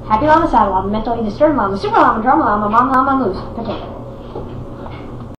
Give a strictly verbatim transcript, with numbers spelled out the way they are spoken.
Happy Llama, Sad Llama, Mentally Disturbed Llama, Super Llama, Drama Llama, Mom Llama, Moose, Potato.